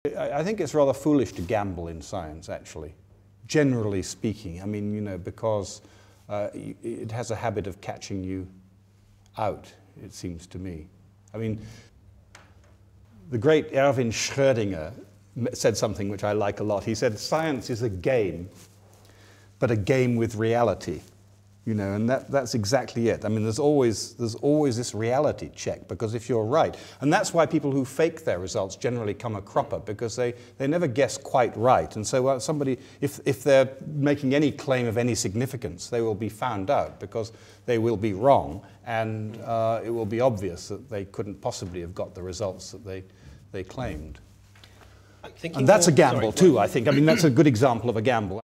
I think it's rather foolish to gamble in science, actually, generally speaking. I mean, you know, because it has a habit of catching you out, it seems to me. I mean, the great Erwin Schrödinger said something which I like a lot. He said, science is a game, but a game with reality. You know, and that's exactly it. I mean, there's always this reality check, because if you're right, and that's why people who fake their results generally come a cropper, because they never guess quite right. And so somebody, if they're making any claim of any significance, they will be found out because they will be wrong, and it will be obvious that they couldn't possibly have got the results that they claimed. And that's a gamble too, I think. I mean, that's a good example of a gamble.